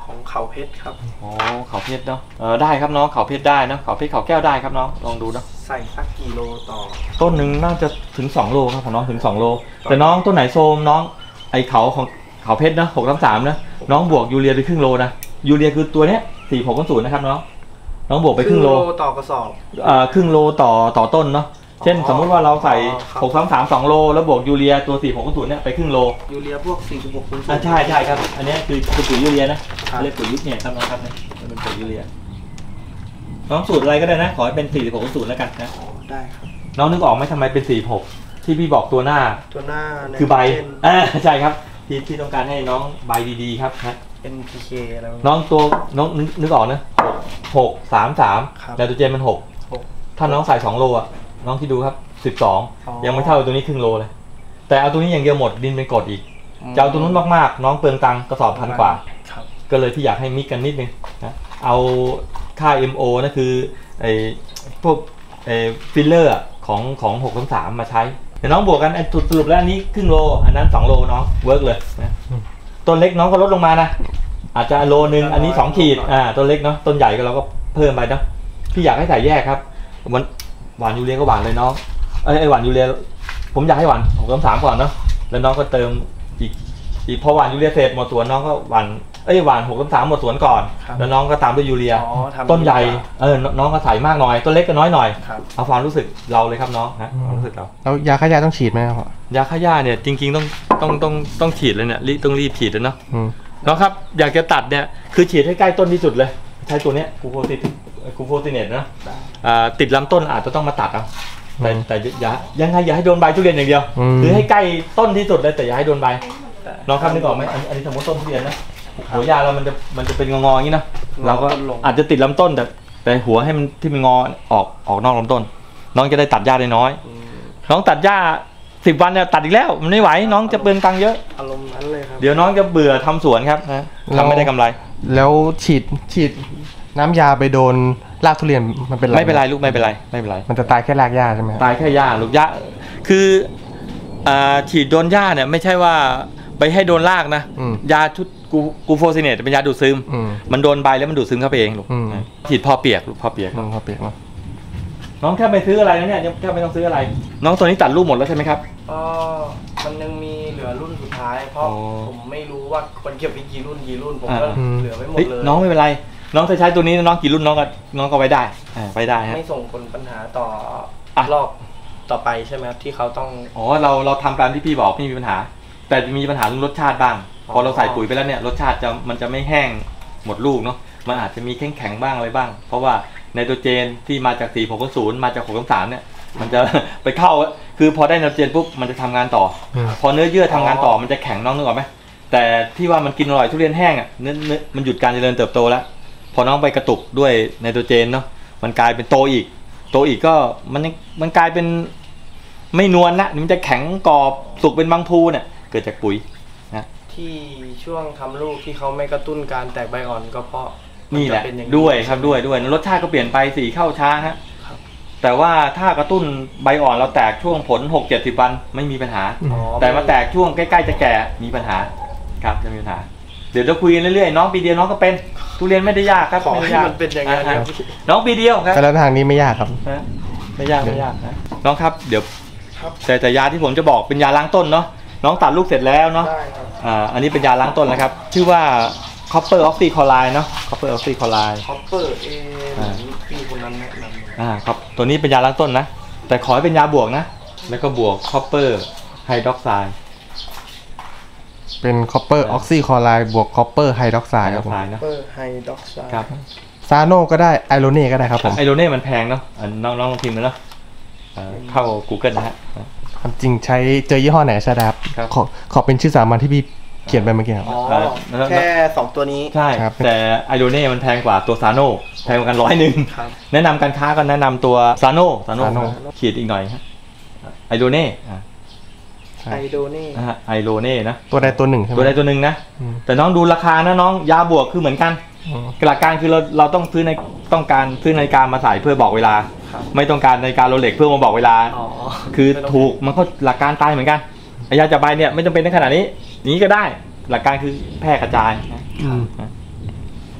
ของเขาเพชรครับอ๋อเขาเพชรเนาะเออได้ครับน้องเขาเพชรได้เนาะเขาเพชรเขาแก้วได้ครับน้องลองดูเนาะใส่สักกี่โลต่อต้นหนึ่งน่าจะถึงสองโลครับของน้องถึงสองโลแต่น้องต้นไหนโซมน้องไอเขาของเขาเพชรนะหกสามสามนะน้องบวกยูเรียไปครึ่งโลนะยูเรียคือตัวเนี้ยสี่หกศูนย์นะครับน้องน้องบวกไปครึ่งโลต่อกระสอบเอ่อครึ่งโลต่อต่อต้นเนาะเช่นสมมุติว่าเราใส่หกสามสามสองโลแล้วบวกยูเรียตัวสี่หกศูนย์เนี่ยไปครึ่งโลยูเรียพวกสี่สิบหกคูณอ่าใช่ใช่ครับอันนี้คือคือปุ๋ยยูเรียนะเรียกปุ๋ยยุทธเนี่ยครับน้องครับเนี่ยมันเป็นปุ๋ยยูเรียน้องสูตรอะไรก็ได้นะขอให้เป็นสี่หกศูนย์แล้วกันนะได้ครับน้องนึกออกไหมทำไมเป็นสี่หกที่พี่บอกตัวหน้าตัวหน้าคือใบอ่าใช่ครับที่ที่ต้องการให้น้องใบดีๆครับนะเป็น พี เค อะไรน้องตัวน้องนึกนึกออกนะหกสามสามครับแล้วตัวเจนมันหกหกถ้าน้องใส่สองโลอ่ะน้องที่ดูครับสิบสองอ๋อยังไม่เท่าตัวนี้ครึ่งโลเลย แต่เอาตัวนี้อย่างเดียวหมดดินเป็นกรดอีกจะเอาตัวนู้นมากๆ น้องเปลืองตังค์กระสอบพันกว่าครับก็เลยที่อยากให้มิกกันนิดนึงนะเอาค่า เอ็ม โอ นั่นคือไอ้พวกไอ้ฟิลเลอร์ของของหกสามสามมาใช้เดี๋ยวน้องบวกกันไอ้สรุปแล้วอันนี้ครึ่งโลอันนั้นสองโลน้องเวิร์กเลยนะต้นเล็กน้องก็ลดลงมานะอาจจะโลนึงอันนี้สองขีดอ่าต้นเล็กเนาะต้นใหญ่ก็เราก็เพิ่มไปเนาะพี่อยากให้ใส่แยกครับมันหวานยูเรียก็หวานเลยน้องไอ้ไอ้หวานยูเรียผมอยากให้หวานหกสามสามก่อนเนาะแล้วน้องก็เติมอีกอีกพอหวานยูเรียเสร็จหมดสวนน้องก็หวานเอ้ยหวานหกสามสามหมดสวนก่อนแล้วน้องก็ตามด้วยยูเรียอ๋อทำต้นใหญ่เออน้องก็ใส่มากหน่อยต้นเล็กก็น้อยหน่อยครับเอาความรู้สึกเราเลยครับน้องนะความรู้สึกเราแล้วยาฆ่าหญ้าต้องฉีดไหมครับพ่อยาฆ่าหญ้าเนี่ยจริงๆต้องต้องต้องต้องฉีดเลยเนี่ยรีต้องรีบฉีดแล้วเนาะอืมน้องครับอยากจะตัดเนี่ยคือฉีดให้ใกล้ต้นที่สุดเลยใช้ตัวเนี้ยกูโฟติกูโฟติเนตนะอ่าติดลำต้นอาจจะต้องมาตัดเอาแต่แต่อย่ายังไงอย่าให้โดนใบทุเรียนอย่างเดียวคือให้ใกล้ต้นที่สุดเลยแต่อย่าให้โดนใบน้องครับนึกออกไหมอันอันนี้สมมติต้นทุเรียนนะหัวยาเรามันจะมันจะเป็นงอๆอย่างนี้นะเราก็อาจจะติดลำต้นแต่แต่หัวให้มันที่มันงอออกออกนอกลำต้น น้องจะได้ตัดหญ้าได้น้อย น้องตัดหญ้าสิบวันเนี่ยตัดอีกแล้วมันไม่ไหวน้องจะเปลืองตังค์เยอะอารมณ์นั้นเลยครับเดี๋ยวน้องจะเบื่อทำสวนครับนะทำไม่ได้กำไรแล้วฉีดฉีดน้ำยาไปโดนรากทุเรียนมันเป็นไรไม่เป็นไรลูกไม่เป็นไรไม่เป็นไรมันจะตายแค่รากหญ้าใช่ไหมครับตายแค่หญ้าลูกหญ้าคืออ่าฉีดโดนหญ้าเนี่ยไม่ใช่ว่าไปให้โดนรากนะอืมยาชุดกูกูโฟซิเนตเป็นยาดูดซึมอืมมันโดนใบแล้วมันดูดซึมเข้าไปเองลูกอืมฉีดพอเปียกลูกพอเปียกน้องเขาเปียกเนาะน้องแค่ไปซื้ออะไรนะเนี่ยแค่ไม่ต้องซื้ออะไร น้องตัวนี้ตัดลูกหมดแล้วใช่ไหมครับก็มันยังมีเหลือรุ่นสุดท้าย เพราะอ๋อผมไม่รู้ว่าคนเก็บไปกี่รุ่นกี่รุ่นผมก็อ่าเหลือไว้หมดเฮ้ยเลยน้องไม่เป็นไร น้องจะใช้ตัวนี้น้องกี่รุ่นน้องก็น้องก็ไว้ได้อ่าไว้ได้ฮะไม่ส่งผลปัญหาต่ออ่ะรอบต่อไปใช่ไหมครับที่เขาต้องอ๋อเราเราทำตามที่พี่บอกไม่มีปัญหา แต่จะมีปัญหาเรื่องรสชาติบ้าง พอเราใส่ปุ๋ยไปแล้วเนี่ยรสชาติจะมันจะไม่แห้งหมดลูกเนาะมันอาจจะมีแข็งแข็งๆบ้างอะไรบ้าง เพราะว่าไนโตรเจนที่มาจากสี่หกศูนย์มาจากหกสามสามเนี่ยมันจะ ไปเข้าคือพอได้ไนโตรเจนปุ๊บมันจะทำงานต่ออืมพอเนื้อเยื่อทำงานต่อมันจะแข็งน้องนึกออกไหมแต่ที่ว่ามันกินอร่อยทุเรียนแห้งอ่ะเนื้อเนื้อมันหยุดการเจริญเติบโตแล้ว พอน้องไปกระตุกด้วยไนโตรเจนเนาะมันกลายเป็นโตอีกโตอีกก็มันยังมันกลายเป็นไม่นวลละมันจะแข็งกรอบสุกเป็นบางพูเนี่ยเกิดจากปุ๋ยนะที่ช่วงทำลูกที่เขาไม่กระตุ้นการแตกใบอ่อนก็เพราะมันี่แหละจเป็อย่างด้วยครับด้วยด้วยรสชาติก็เปลี่ยนไปสีเข้าช้าฮะแต่ว่าถ้ากระตุ้นใบอ่อนเราแตกช่วงผลหกเจ็ดสิบวันไม่มีปัญหาอ๋อแต่มาแตกช่วงใกล้ๆจะแก่มีปัญหาครับจะมีปัญหาเดี๋ยวเราคุยกันเรื่อยๆน้องปีเดียวน้องก็เป็นทุเรียนไม่ได้ยากครับขอไม่ได้ให้ยากมันเป็นอย่างนั้นอ่าครับน้องปีเดียวครับแต่แล้วทางนี้ไม่ยากครับนะไม่ยากไม่ยากนะน้องครับเดี๋ยวครับแต่แต่ยาที่ผมจะบอกเป็นยาล้างต้นเนาะน้องตัดลูกเสร็จแล้วเนาะได้ครับอ่าอันนี้เป็นยาล้างต้นนะครับชื่อว่า copper oxychloride เนาะ copper oxychloride คอปเปอร์เออ่าพี่คนนั้นแนะนำอ่าครับตัวนี้เป็นยาล้างต้นนะแต่ขอให้เป็นยาบวกนะแล้วก็บวก copper hydroxide เป็นคอปเปอร์ออกซิคลอไรด์บวกคอปเปอร์ไฮดรอกไซด์ครับผม hydroxide นะเปอร์ไฮดรอกไซด์ครับซาโนก็ได้ไอโรเน่ก็ได้ครับผมไอโรเน่มันแพงเนาะอ่าน้องน้องลองพิมพ์เลยเนาะอ่าเข้า Google นะฮะความจริงใช้เจอยี่ห้อไหนใช่ไหมครับครับขอขอเป็นชื่อสามัญที่พี่เขียนไปเมื่อกี้ครับอ๋อแล้วแค่สองตัวนี้ใช่ครับแต่ไอโรเน่มันแพงกว่าตัวซาโนแพงกว่ากันร้อยหนึ่งครับแนะนำการค้าก็แนะนำตัวซาโนซาโน Sano ขีดอีกหน่อยฮะไอโรเน่อ่าใช่ไอโดนี่นะฮะไอโรเน่นะตัวใดตัวหนึ่งใช่ไหมตัวใดตัวหนึ่งนะอืมแต่น้องดูราคานะน้องยาบวกคือเหมือนกันอืมหลักการคือเราเราต้องซื้อในต้องการซื้อนาฬิกามาใส่เพื่อบอกเวลาครับไม่ต้องการนาฬิกาโรเล็กเพื่อมาบอกเวลาอ๋อคือถูกมันก็หลักการตายเหมือนกันไอยาจับใบเนี่ยไม่จำเป็นในขนาดนี้อย่างนี้ก็ได้หลักการคือแพร่กระจายนะอืมนะ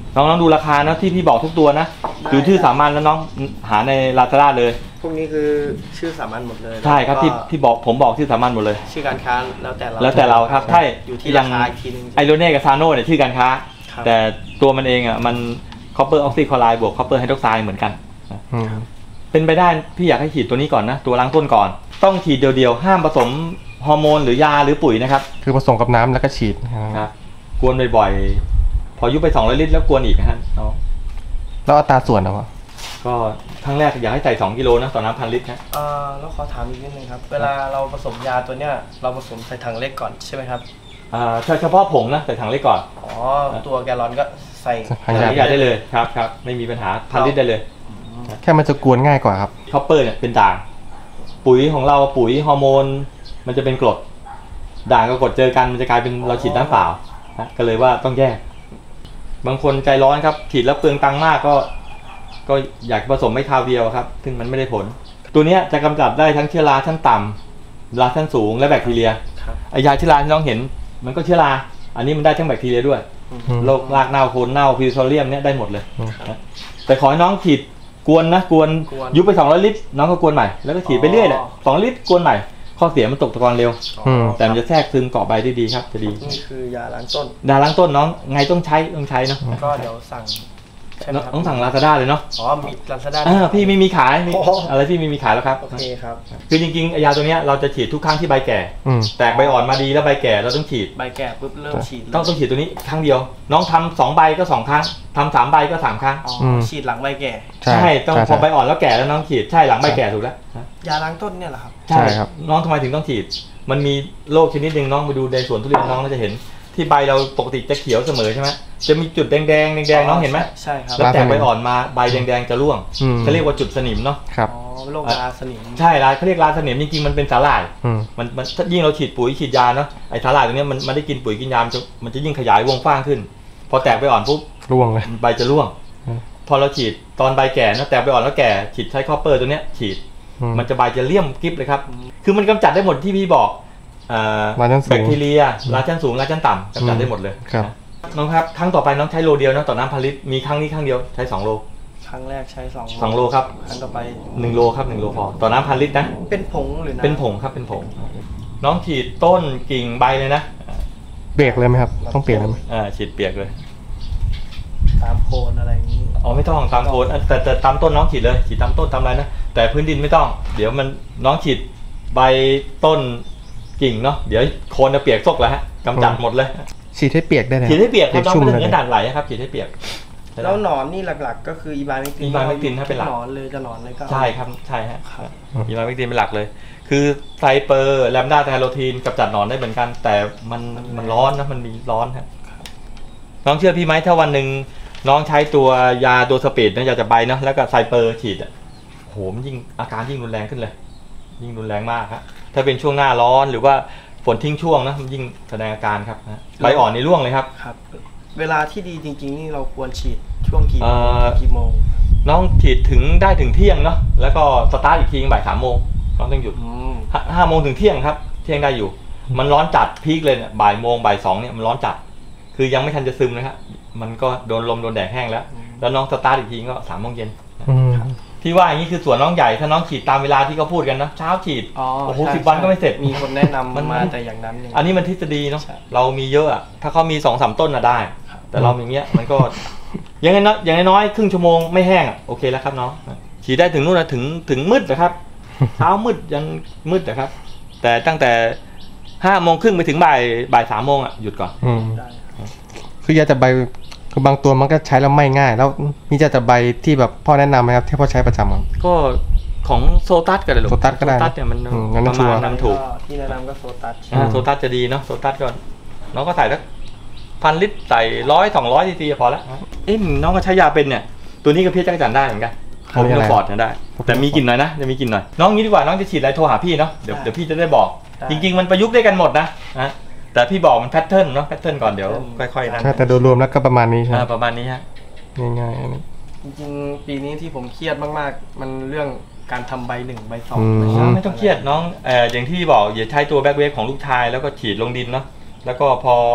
น้องน้องดูราคานะที่พี่บอกทุกตัวนะดูชื่อสามัญแล้วน้องหาใน Lazada เลยพวกนี้คือชื่อสามัญหมดเลยใช่ครับที่แล้วก็ที่บอกผมบอกชื่อสามัญหมดเลยชื่อการค้าแล้วแต่เราแล้วแต่เราครับใช่อยู่ที่ยัราง คาอีกทีนึงไอโรเน่กับซาโน่เนี่ยชื่อการค้าครับแต่ตัวมันเองอ่ะมันคอปเปอร์ออกซิคลอไรด์บวกคอปเปอร์ไฮดรอกไซด์เหมือนกันอืมเป็นไปได้พี่อยากให้ฉีดตัวนี้ก่อนนะตัวล้างต้นก่อนต้องฉีดเดียวๆห้ามผสมฮอร์โมนหรือยาหรือปุ๋ยนะครับคือผสมกับน้ำแล้วก็ฉีดครับกวนบ่อยๆพอยุบไปสองร้อยลิตรแล้วกวนอีกนะฮะเอาแล้วอัตราส่วนนะวะก็ครั้งแรกอยากให้ใส่สองกิโลนะต่อน้ำพันลิตรนะเอ่อแล้วขอถามอีกนิดนึงครับ เวลาเราผสมยาตัวเนี้ยเราผสมใส่ถังเล็กก่อนใช่ไหมครับอ่าเฉพาะผงนะใส่ถังเล็กก่อนอ๋อตัวแกลลอนก็ใส่ทางใส่ยายาได้เลยครับครับไม่มีปัญหาพันลิตรได้เลยแค่มันจะกวนง่ายกว่าครับคอปเปอร์เนี่ยเป็นด่างปุ๋ยของเราปุ๋ยฮอร์โมนมันจะเป็นกรดด่างกับกรดเจอกันมันจะกลายเป็นเราฉีดน้ำเปล่านะก็เลยว่าต้องแยก บางคนใจร้อนครับฉีดแล้วเปลืองตังค์มากก็ก็อยากผสมไม่คราวเดียวครับซึ่งมันไม่ได้ผล ตัวเนี้ยจะกำจัดได้ทั้งเชื้อราชั้นต่ำราชั้นสูงและแบคทีเรียครับไอยาเชื้อราที่น้องเห็นมันก็เชื้อราอันนี้มันได้ทั้งแบคทีเรียด้วยอืมโรครากเน่าโคนเน่าฟิวโซเลียมเนี่ยได้หมดเลยอืมนะแต่ขอให้น้องฉีดกวนนะกวนกวนยุบไปสองร้อยลิตรน้องก็กวนใหม่แล้วก็ฉีดไปเรื่อยแหละสองลิตรกวนใหม่ข้อเสียมันตกตะกอนเร็วอ๋อแต่มันจะแทรกซึมเกาะใบได้ดีครับจะดีนี่คือยาล้างต้นดาล้างต้นน้องไงต้องใช้ต้องใช้เนาะก็เดี๋ยวสั่งใช่ไหมครับต้องสั่งลาซาด้าเลยเนาะอ๋อมีลาซาด้าอ่าพี่ไม่มีขายมีโอ้โหอะไรพี่ไม่มีขายแล้วครับโอเคครับคือจริงๆไอ้ยาตัวเนี้ยเราจะฉีดทุกครั้งที่ใบแก่อืมแตกใบอ่อนมาดีแล้วใบแก่เราต้องฉีดใบแก่ปุ๊บเริ่มฉีดเลยต้องต้องฉีดตัวนี้ครั้งเดียว น้องทำสองใบก็สองครั้งทำสามใบก็สามครั้งอ๋ออืมฉีดหลังใบแก่ใช่ใช่ต้องใช่พอใบอ่อนแล้วแก่แล้วน้องฉีดใช่หลังใบแก่ถูกแล้วนะยาล้างต้นเนี่ยเหรอครับใช่ครับน้องทำไมถึงต้องฉีด มันมีโรคชนิดหนึ่งน้องไปดูในสวนทุเรียนน้องก็จะเห็นที่ใบเราปกติจะเขียวเสมอใช่ไหมจะมีจุดแดงๆแดงๆน้องเห็นไหมใช่ครับแล้วแตกใบอ่อนมาใบแดงๆจะร่วงอืมเขาเรียกว่าจุดสนิมเนาะครับอ๋อโรคราสนิมใช่ร้านเขาเรียกราสนิมจริงๆมันเป็นสาหร่ายอืมมันมันถ้ายิ่งเราฉีดปุ๋ยฉีดยาเนาะไอ้สาหร่ายตัวเนี้ยมันมันได้กินปุ๋ยกินยามันจะมันจะยิ่งขยายวงกว้างขึ้น พอแตกใบอ่อนปุ๊บร่วงเลยใบจะร่วงอืมพอเราฉีดตอนใบแก่นะแตกใบอ่อนแล้วแก่ฉีดใช้คอปเปอร์ตัวเนี้ยฉีดอืมมันจะใบจะเลี่ยมกริบเลยครับ คือมันกำจัดได้หมดที่พี่บอกเอ่อราชั้นสูงแบคทีเรียราชั้นสูงราชั้นต่ำกำจัดได้หมดเลยครับนะน้องครับครั้งต่อไปน้องใช้โลเดียวนะต่อน้ำพันลิตรมีครั้งนี้ครั้งเดียวใช้สองโลครั้งแรกใช้สองสองโลครับครั้งต่อไปหนึ่งโลครับหนึ่งโลพอต่อน้ำพันลิตรนะเป็นผงหรือน้ำเป็นผงครับเป็นผง น้องฉีดต้นกิ่งใบเลยนะเบรกเลยไหมครับ ต้องเปลี่ยนเลยไหมอ่าฉีดเปียกเลยตามโคนอะไรอย่างนี้อ๋อไม่ต้องตามโคนอ่ะแต่แต่ตามต้นน้องฉีดเลยฉีดตามต้นตามอะไรนะแต่พื้นดินไม่ต้อง เดี๋ยวมันน้องฉีดใบต้นกิ่งเนาะเดี๋ยวโคนจะเปียกซกแล้วฮะกำจัดหมดเลยฉีดให้เปียกได้เลยฉีดให้เปียกครับน้องชุ่มไม่เลถึยงกระดานไหลนะครับฉีดให้เปียกแล้วหนอนนี่หลักๆ ก็คืออีบาเมกตินอีบาเมกตินถ้าเป็นหลักหนอนเลยจะหนอนเลยก็ใช่ครับใช่ฮะครับอีมาเมกตินเป็นหลักเลย คือไซเปอร์แลมด้าไทโรทีนกำจัดหนอนได้เหมือนกัน แต่มันมันร้อนนะมันมีร้อนฮะน้องเชื่อพี่ไหมถ้าวันหนึ่งน้องใช้ตัวยาตัวสปีดนะยาจะใบเนาะแล้วก็ไซเปอร์ฉีดอ่ะโหมันยิ่งอาการยิ่งรุนแรงขึ้นเลย ยิ่งรุนแรงมากครับถ้าเป็นช่วงหน้าร้อนหรือว่าฝนทิ้งช่วงนะมันยิ่งแสดงอาการครับนะใบอ่อนในร่วงเลยครับครับ เวลาที่ดีจริงๆนี่เราควรฉีดช่วงกี่เอ่โมงอกี่โมงน้องฉีดถึงได้ถึงเที่ยงเนาะแล้วก็สตาร์ทอีกทีบ่ายสามโมงน้องต้องหยุดอืมห้าห้าโมงถึงเที่ยงครับเที่ยงได้อยู่ มันร้อนจัดพีคเลยเนี่ยบ่ายโมงบ่ายสองเนี่ยมันร้อนจัด คือยังไม่ทันจะซึมนะครับมันก็โดนลมโดนแดดแห้งแล้ว แล้วน้องสตาร์ทอีกทีก็สามโมงเย็นอืมที่ว่าอย่างนี้คือสวนน้องใหญ่ถ้าน้องฉีดตามเวลาที่เขาพูดกันนะเช้าฉีดอ๋อโอ้โหใช่สิบวันก็ไม่เสร็จมีคนแนะนำมันมาแต่อย่างนั้นเองอันนี้มันทฤษฎีเนาะใช่เรามีเยอะอะถ้าเขามีสองสามต้นอะได้ครับแต่เราอย่างเงี้ยมันก็ อย่างน้อยอย่างน้อยๆครึ่งชั่วโมงไม่แห้งอะโอเคแล้วครับน้องฉีดได้ถึงนู่นนะถึงถึงมืดนะครับ เช้ามืดยันมืดนะครับ แต่ตั้งแต่ห้าโมงครึ่งไปถึงบ่ายบ่ายสามโมงอ่ะหยุดก่อนอืมได้คือยาจะใบคือบางตัวมันก็ใช้แล้วไม่ง่าย แล้วมียาจะใบที่แบบพ่อแนะนำไหมครับที่พ่อใช้ประจำครับก็ของโซตัสก็ได้หรอโซตัสก็ได้โซตัสเนี่ยมันอืมงั้นประชัวมาร์ณนั้นถูกที่แนะนำก็โซตัสอ่าโซตัสจะดีเนาะโซตัสก่อนน้องก็ใส่สักพันลิตรใส่ร้อยสองร้อยซีซีพอแล้วเอ้ยน้องก็ใช้ยาเป็นเนี่ยตัวนี้ก็เพี้ยจักรจันทร์ได้เหมือนกันโพลิโนฟอร์ดเนี่ยได้ แต่มีกลิ่นหน่อยนะจะมีกลิ่นหน่อยน้องงี้ดีกว่าน้องจะฉีดอะไรโทรหาพี่เนาะเดี๋ยวเดี๋ยวพี่จะได้บอก จริง ๆ มันประยุกต์ได้กันหมดนะนะแต่พี่บอกมันแพทเทิร์นเนาะแพทเทิร์นก่อนเดี๋ยวค่อยๆนั่นใช่แต่โดยรวมแล้วก็ประมาณนี้ใช่ไหมอ่าประมาณนี้ฮะง่ายๆอันนี้จริงๆ ปีนี้ที่ผมเครียดมากๆ มันเรื่องการทำใบหนึ่งใบสองอืมใบสาไม่ต้องเครียดน้องเอ่ออย่างที่บอกอย่าใช้ตัวแบ็กเวฟของลูกชายแล้วก็ฉีดลงดินเนาะแล้วก็พอ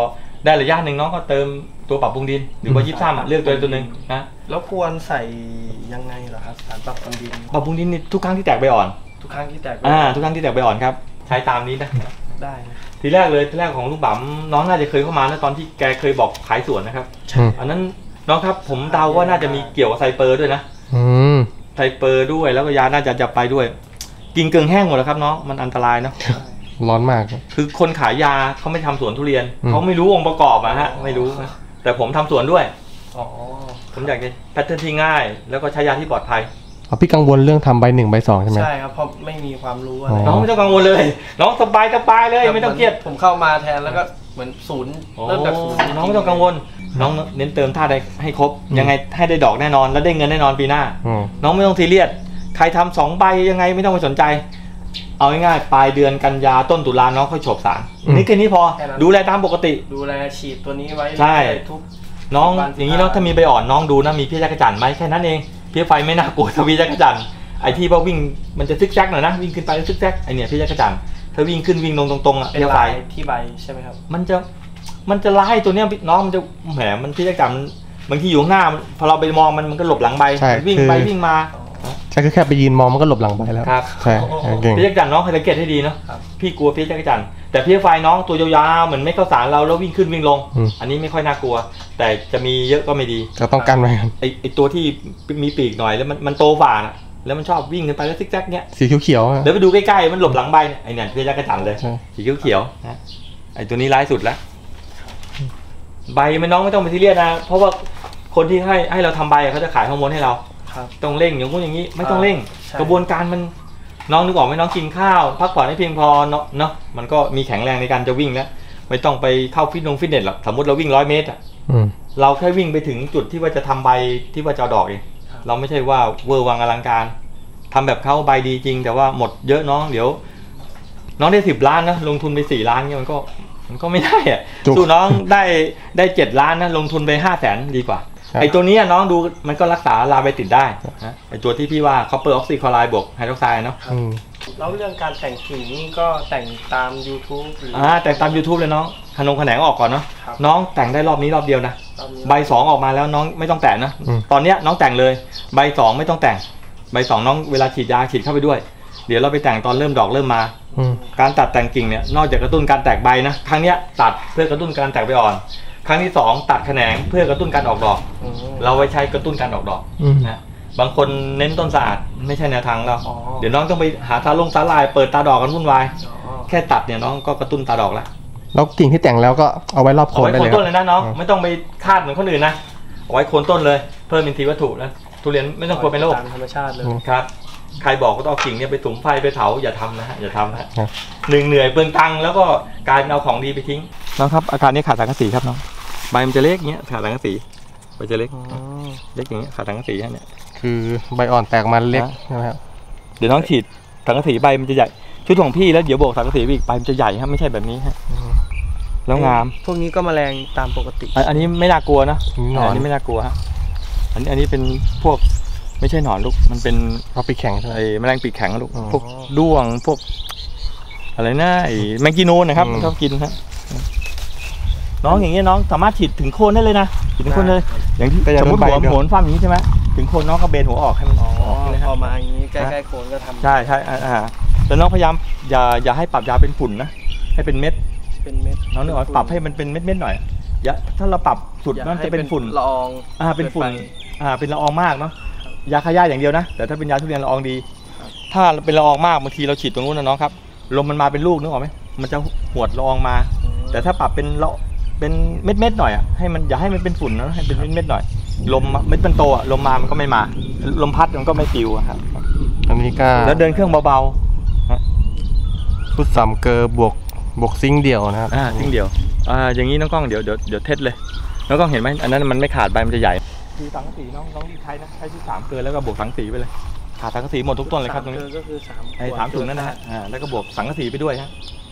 ได้ระยะหนึ่งน้องก็เติมตัวปรับปรุงดินหรือว่ายิบซ้ำอ่ะเลือกตัวตัวหนึ่งนะแล้วควรใส่ยังไงเหรอครับสารปรับปรุงดินปรับปรุงดินนี่ทุกครั้งที่แตกใบอ่อนทุกครั้งที่แตกอ่าทุกครั้งที่แตกใบอ่อนครับใช้ตามนี้นะได้นะทีแรกเลยทีแรกของลุงบั๋มน้องน่าจะเคยเข้ามานะตอนที่แกเคยบอกขายสวนนะครับอืมอันนั้นน้องครับผมเดาว่าน่าจะมีเกี่ยวกับไซเปอร์ด้วยนะอืมไซเปอร์ด้วยแล้วก็ยาน่าจะจะไปด้วย กินเกลืองแห้งหมดแล้วครับน้องมันอันตรายเนาะร้อนมากคือคนขายยาเขาไม่ทำสวนทุเรียนอืมเขาไม่รู้องค์ประกอบอะฮะไม่รู้นะแต่ผมทำสวนด้วยอ๋อผมอยากจะแพทเทิร์นที่ง่าย แล้วก็ใช้ยาที่ปลอดภัยเอาพี่กังวลเรื่องทำใบหนึ่งใบสองใช่ไหมใช่ครับเพราะไม่มีความรู้อะไรอ๋อน้องไม่ต้องกังวลเลย น้องสบายสบายเลยไม่ต้องเครียดผมเข้ามาแทนแล้วก็เหมือนศูนย์เริ่มจากศูนย์จริๆน้องไม่ต้องกังวล น้องเน้นเติมท่าใดให้ครบอืมยังไงให้ได้ดอกแน่นอนแล้วได้เงินแน่นอนปีหน้าอืมน้องไม่ต้องซีเรียสใครทำสองใบยังไงไม่ต้องไปสนใจ เอาง่ายๆปลายเดือนกันยาต้นตุลาน้องค่อยโฉบสารนี่แค่นี้พอดูแลตามปกติดูแลฉีดตัวนี้ไว้ใช่ทุกน้องวันที่อย่างนี้เนาะถ้ามีใบอ่อนน้องดูนะมีเพี้ยจักรจั่นไหมแค่นั้นเองเพี้ยไฟไม่น่ากลัวถ้าเพี้ยจักรจั่นไอ้ที่ว่าวิ่งมันจะซิกแซกหน่อยนะวิ่งขึ้นไปแล้วซิกแซกไอเนี่ยเพี้ยจักรจั่นถ้าวิ่งขึ้นวิ่งลงตรงๆอ่ะเป็นเพี้ยไฟลายที่ใบใช่ไหมครับมันจะมันจะไล่ตัวเนี้ยน้องมันจะแหมมันเพี้ยจักรจั่นมันบางทีอยู่ข้างหน้ามันพอเราไปมองมันมันก็หลบหลังใบใช่มันวิ่งคือไปวิ่งมาใช่ก็แค่ไปยืนมองมันก็หลบหลังไปแล้วครับใช่เก่งเพี้ยจักรจั่นน้องเคยสังเกตให้ดีเนาะครับพี่กลัวเพี้ยจักรจั่นแต่เพี้ยไฟน้องตัวยาวๆเหมือนไม่เข้าสารเราแล้ววิ่งขึ้นวิ่งลงอืมอันนี้ไม่ค่อยน่ากลัว แต่จะมีเยอะก็ไม่ดีก็ต้องกันไว้กันไอไอตัวที่มีปีกหน่อยแล้วมันมันโตฝ่าน่ะแล้วมันชอบวิ่งขึ้นไปแล้วซิกแซกเนี้ยสีเขียวๆอะเดี๋ยวไปดูใกล้ๆมันหลบหลังใบเนี่ยไอเนี่ยเพี้ยจักรจั่นเลยใช่สีเขียวๆนะไอตัวนี้ร้ายสุดแล้วใบมันน้องไม่ต้องไปซีเรียสนะเพราะว่าคนที่ให้ให้เราทำใบอะเขาจะขายฮอร์โมนให้เราครับต้องเร่งอย่างงู้นอย่างนี้ไม่ต้องเร่งใช่กระบวนการมันน้องนึกออกไหมน้องกินข้าวพักผ่อนให้เพียงพอเนาะเนาะมันก็มีแข็งแรงในการจะวิ่งแล้วไม่ต้องไปเข้าฟิตนงฟิตเนสหรอกสมมติเราวิ่งร้อยเมตรอะอืมเราแค่วิ่งไปถึงจุดที่ว่าจะทำใบที่ว่าจะเอาดอกเองเราไม่ใช่ว่าเวอร์วังอลังการทำแบบเขาใบดีจริง แต่ว่าหมดเยอะน้องเดี๋ยว น้องได้สิบล้านนะลงทุนไปสี่ล้านเนี่ยมันก็มันก็ไม่ได้อะจุกสู้น้องได้ได้เจ็ดล้านนะลงทุนไปห้าแสนดีกว่าครับไอ้ตัวนี้อะน้องดูมันก็รักษาลาใบติดได้นะไอ้ตัวที่พี่ว่าคอปเปอร์ออกซิคลอไรด์บวกไฮดรอกไซด์เนาะอืมแล้วเรื่องการแต่งกิ่งนี่ก็แต่งตาม YouTube หรืออ่าแต่ตาม YouTube เลยน้องขนงแขนงออกก่อนเนาะครับน้องแต่งได้รอบนี้รอบเดียวนะตามนี้ใบสองออกมาแล้วน้องไม่ต้องแต่งนะอืมตอนเนี้ยน้องแต่งเลยใบสองไม่ต้องแต่งใบสองน้องเวลาฉีดยาฉีดเข้าไปด้วย เดี๋ยวเราไปแต่งตอนเริ่มดอกเริ่มมาอืมการตัดแต่งกิ่งเนี่ยนอกจากกระตุ้นการแตกใบนะครั้งเนี้ยตัดเพื่อกระตุ้นการแตกใบอ่อน ครั้งที่สองตัดแขนงเพื่อกระตุ้นการออกดอกอืมเราไว้ใช้กระตุ้นการออกดอกอืมนะบางคนเน้นต้นสะอาดไม่ใช่แนวทางเราอ๋อเดี๋ยวน้องต้องไปหาตาลงตาลายเปิดตาดอกกันวุ่นวายอ๋อแค่ตัดเนี่ยน้องก็กระตุ้นตาดอกแล้วแล้วกิ่งที่แต่งแล้วก็เอาไว้รอบโคเอานไว้ได้โคเลนยคต้นรับเลยนะน้องอืมไม่ต้องไปคาดเหมือนคนอื่นนะเอาไว้โคนต้นเลยเพิ่มอินทรีย์วัตถุนะทุเรียนไม่ต้องกลัวเป็นโรคตามธรรมชาติเลยครับใครบอกว่าต้องเอากิ่งเนี่ยไปถุมไฟไปเผาอย่าทำนะฮะอย่าทำนะฮะครับหนึ่งเหนื่อยเปลืองตังค์แล้วก็กลายเป็นเอาของดีไปทิ้งน้องครับอาการนี้ขาดสังกะสีครับน้องใบมันจะเล็กเงี้ยขาดสังกะสีใบจะเล็กอ๋อเล็กอย่างเงี้ยขาดสังกะสีฮะเนี่ยคือใบอ่อนแตกมาเล็กฮะใช่ไหมครับเดี๋ยวน้องฉีดสังกะสีใบมันจะใหญ่ชุดของพี่แล้วเดี๋ยวโบกสังกะสีไปอีกใบมันจะใหญ่ฮะไม่ใช่แบบนี้ฮะอืมแล้วงามพวกนี้ก็แมลงตามปกติอันอันนี้ไม่น่ากลัวนะมีหนอนอันนี้ไม่น่ากลัวฮะอันนี้อันนี้เป็นพวกไม่ใช่หนอนลูกมันเป็นเอาไปแข่งใช่ไหมไอ้แมลงปีกแข็งอะลูกอ๋อพวกด้วงพวก อะไรนะไอ้แมงกีนูนนะครับอืมมันชอบกินฮะน้องอย่างเงี้ยน้องสามารถฉีดถึงโคนได้เลยนะฉีดถึงโคนเลย อย่างที่แต่อย่าสมมติโดนใบหัวเดี๋ยวโหนฟ้ามอย่างนี้ใช่ไหมถึงโคนน้องก็เบนหัวออกให้มันออ๋ออกนี่นะพฮะอมาอย่างนี้ใกล้ๆโคนก็ทำใช่ใช่อ่าอ่าแต่น้องพยายามอย่าอย่าให้ปรับยาเป็นฝุ่นนะให้เป็นเม็ดเป็นเม็ดน้องนึกออกปรับให้มันเป็นเม็ดเม็ดๆหน่อยอย่าถ้าเราปรับสุดอย่ามันให้จะเป็นฝุ่นละอองอ่าเป็นฝุ่นกิไอ่าเป็นละอองมากเนาะยาฆ่าหญ้าอย่างเดียวนะแต่ถ้าเป็นยาทุเรียนละอองดีครับถ้าเป็นละอองมากบางทีเราฉีดตรงนู้นนะน้องครับลมมันมาเป็นลูกนึกออกไหมมันจะหวดละอองมาอืมแต่ถ้าปรับเป็นละเป็นเม็ดเม็ดๆหน่อยอ่ะให้มันอย่าให้มันเป็นฝุ่นนะให้เป็นเม็ดเม็ดๆหน่อย ลมมาเม็ดมันโตอ่ะลมมามันก็ไม่มา ลมพัดมันก็ไม่ปลิวอะครับอันนี้ก็แล้วเดินเครื่องเบาพุทธสามเกอร์บวกบวกซิงค์เดี่ยวนะครับๆอ่าทิ้งเดียวอ่าอย่างนี้น้องกล้องเดี๋ยวเดี๋ยวเดี๋ยวเทสเลยน้องกล้องเห็นไหมอันนั้นมันไม่ขาดใบมันจะใหญ่สีสังกะสีน้องน้องใช้นะใช้ที่สามเกินแล้วก็บวกสังกะสีไปเลยขาดสังกะสีหมดทุกต้นเลยครับตรงนี้สามก็คือสามไอ้สามถุงนั่นนะฮะอ่าแล้วก็บวกสังกะสีไปด้วยฮะ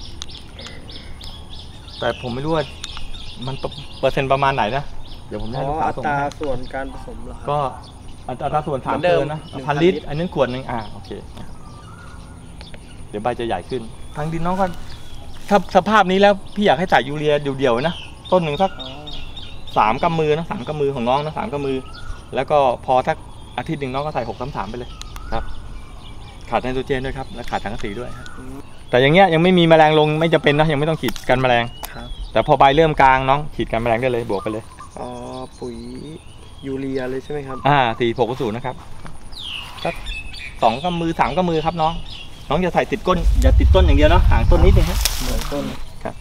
แต่ผมไม่รู้ว่ามันเปอร์เซ็นต์ประมาณไหนนะเดี๋ยวผมจะอ๋ให้อลูกค้าอัส่งตราให้ส่วนการผสมเหรอครับก็อัตราส่วนสามเหมือนเดิเกิมนนะหนึ่งพัพันนลิลิตตรรอันนั้นขวดหนึ่งอ่าโอเคเดี๋ยวใบจะใหญ่ขึ้นทางดินน้องก็ถ้าสภาพนี้แล้วพี่อยากให้ใส่ยูเรียเดี่ยวๆนะต้นหนึ่งสักอ๋อสามกำมือนะสามกำมือของน้องนะสามกำมือ แล้วก็พอสักอาทิตย์หนึ่งน้องก็ใส่หกสามสามไปเลยครับ ขาดไนโตรเจนด้วยครับและขาดสังกะสีด้วยครับอืมแต่อย่างเงี้ยยังไม่มีแมลงลงไม่จำเป็นนะยังไม่ต้องฉีดกันแมลงครับแต่พอใบเริ่มกลางน้องฉีดกันแมลงได้เลยบวกไปเลยอ๋อปุ๋ยยูเรียเลยใช่ไหมครับอ่าสี่หกศูนย์นะครับสักสองกำมือสามกำมือครับน้อง น้องอย่าใส่ติดก้นอย่าติดต้นอย่างเดียวเนาะห่างต้นนิดนึงครับเหมือนต้นครับ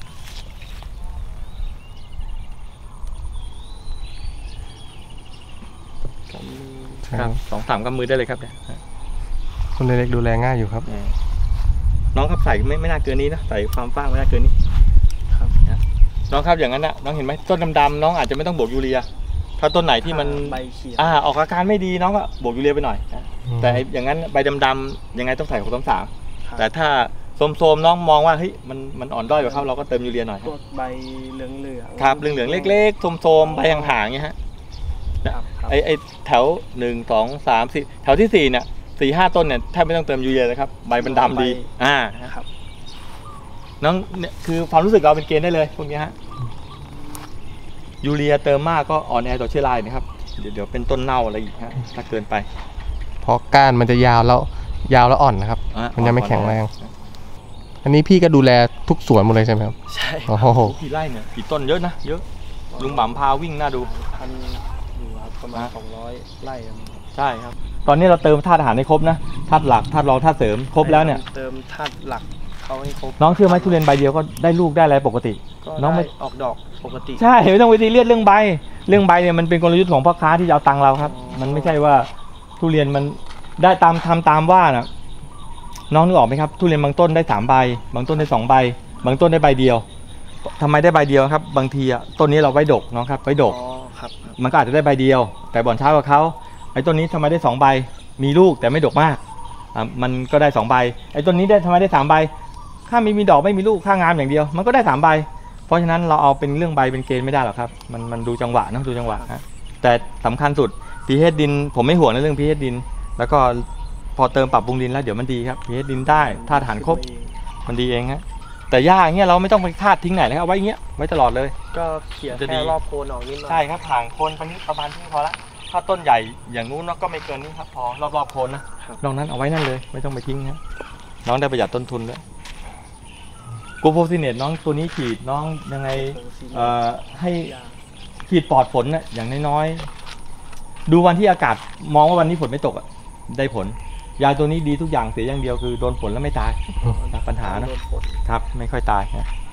ครับสองสามกำมือได้เลยครับเนี่ยต้นเล็กๆดูแลง่ายอยู่ครับน้องครับใส่ไม่ไม่น่าเกินนี้นะใส่ความฟ้างไม่น่าเกินนี้ครับนะน้องครับอย่างนั้นนะน้องเห็นไหมต้นดำๆน้องอาจจะไม่ต้องบวกยูเรีย ถ้าต้นไหนที่มันใบเขียวอ่าออกอาการไม่ดีน้องก็บวกยูเรียไปหน่อยนะแต่ไอ้อย่างนั้นใบดำๆยังไงต้องใส่หกสามสามครับแต่ถ้าโสมๆน้องมองว่าเฮ้ยมันมันอ่อนด้อยกว่าเขาเราก็เติมยูเรียหน่อยพวกใบเหลืองเหลืองครับเหลืองๆเล็กๆโสมๆใบห่างๆเงี้ยฮะครับครับไอ้ไอ้แถวหนึ่งสองสามสี่แถวที่สี่เนี่ยสี่ห้าต้นเนี่ยแทบไม่ต้องเติมยูเรียเลยครับใบมันดำดีอ่าครับน้องเนี่ยคือความรู้สึกเราเป็นเกณฑ์ได้เลยพวกนี้ฮะยูเรียเติมมากก็อ่อนแอต่อเชื้อรานะครับเดี๋ยวเดี๋ยวเป็นต้นเน่าอะไรอีกฮะถ้าเกินไปเพราะก้านมันจะยาวแล้วยาวแล้วอ่อนนะครับอ่ะมันยังไม่แข็งแรงอ่อนอันนี้พี่ก็ดูแลทุกสวนหมดเลยใช่ไหมครับใช่โอ้โหๆกี่ไร่เนี่ยกี่ต้นเยอะนะเยอะลุงหม่ำพาวิ่งน่าดูพันอยู่ครับประมาณอ่ะสองร้อยไร่ครับใช่ครับ ตอนนี้เราเติมธาตุอาหารให้ครบนะธาตุหลักธาตุรองธาตุเสริมครบแล้วเนี่ยเติมธาตุหลักเขาให้ครบน้องเชื่อไหมทุเรียนใบเดียวก็ได้ลูกได้อะไรปกติก็น้องไม่ได้ออกดอกปกติใช่ไม่ต้องไปซีเรียสเรื่องใบ เรื่องใบเนี่ยมันเป็นกลยุทธ์ของพ่อค้าที่จะเอาตังค์เราครับอ๋อมันไม่ใช่ว่าทุเรียนมันได้ตามทำตามว่านะน้องนึกออกไหมครับทุเรียนบางต้นได้สามใบบางต้นได้สองใบบางต้นได้ใบเดียวทำไมได้ใบเดียวครับ บางทีอ่ะต้นนี้เราไว้ดกน้องครับไว้ดกอ๋อครับครับมันก็อาจจะได้ใบเดียว แต่บ่อนเช้ากว่าเขาไอ้ต้นนี้ทำไมได้สองใบมีลูกแต่ไม่ดกมากอ่ะมันก็ได้สองใบไอ้ต้นนี้ได้ทำไมได้สามใบถ้าไม่มีดอกไม่มีลูกค่างามอย่างเดียว มันก็ได้สามใบ เพราะฉะนั้นเราเอาเป็นเรื่องใบเป็นเกณฑ์ไม่ได้หรอกครับ มันมันดูจังหวะนะดูจังหวะฮะแต่สำคัญสุด pH ดินผมไม่ห่วงในเรื่อง pH ดิน แล้วก็พอเติมปรับปรุงดินแล้วเดี๋ยวมันดีครับ pH ดินได้ธาตุอาหารครบมันดีเองฮะแต่หญ้าอย่างเงี้ยเราไม่ต้องไปคาดทิ้งไหนเลยครับเอาไว้อย่างเงี้ยไว้ตลอดเลยก็เขี่ยจะดีแค่รอบโคนออกนิดหน่อยใช่ครับห่างโคนไปนี้ประมาณที่พอละถ้าต้นใหญ่อย่างนู้นก็ไม่เกินนี้ครับพอรอบๆโคนนะนอกนั้นเอาไว้นั่นเลยไม่ต้องไปทิ้งนะน้องได้ประหยัดต้นทุนด้วยกูโพซิเนตน้องตัวนี้ฉีดน้องยังไงเอ่อให้ฉีดปลอดฝนน่ะอย่างน้อยๆดูวันที่อากาศมองว่าวันนี้ฝนไม่ตกอ่ะได้ผลยาตัวนี้ดีทุกอย่างเสียอย่างเดียวคือโดนฝนแล้วไม่ตายปัญหานะโดนฝนครับไม่ค่อยตายนะ